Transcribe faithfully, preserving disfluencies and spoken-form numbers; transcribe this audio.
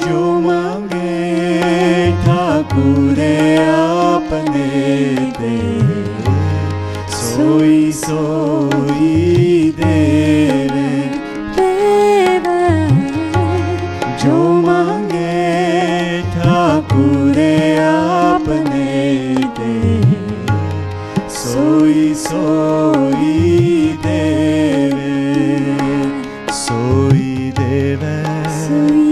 जो मांगे ठाकुरे आपने दे, सोई सोई देवे देवे। जो मांगे ठाकुरे आपने दे, सोई सोई देवे सोई देवे सोई